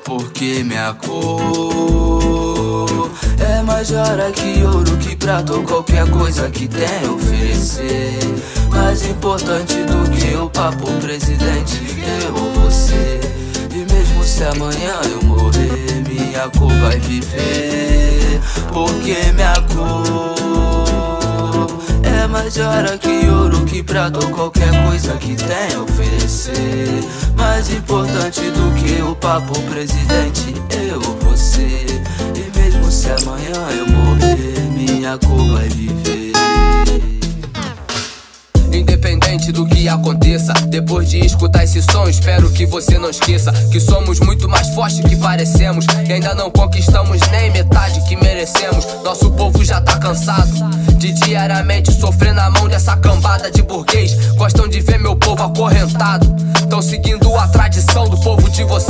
porque minha cor é mais rara que ouro, que prata ou qualquer coisa que tem a oferecer. Mais importante do que o papo, presidente, eu ou você. E mesmo se amanhã eu morrer, minha cor vai viver, porque minha cor é mais rara que ouro, que prata ou qualquer coisa que tem a oferecer. Mais importante do que o papo, presidente, eu ou você. E mesmo se amanhã eu morrer, minha cor vai viver. Independente do que aconteça, depois de escutar esse som, espero que você não esqueça que somos muito mais fortes que parecemos, e ainda não conquistamos nem metade que merecemos. Nosso povo já tá cansado de diariamente sofrer na mão dessa cambada de burguês. Gostam de ver meu povo acorrentado, tão seguindo a tradição do povo de vocês.